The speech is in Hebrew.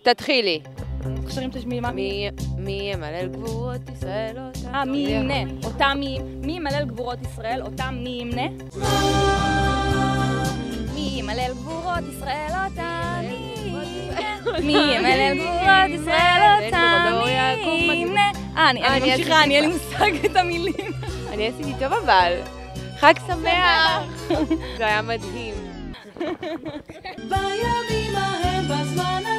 תתחילי. חשרים תשמעי מה? מי ימלל גבורות ישראל אותם? מי ימנה? אותם מי ימלל גבורות ישראל? אותם מי ימנה? מי ימלל גבורות ישראל אותם מי ימלל גבורות ישראל אותם מי ימנה? אני ממשיכה, אני אין לי מושג את המילים. אני עשיתי טוב אבל. חג שמח. זה היה מדהים. בימים ההם בזמן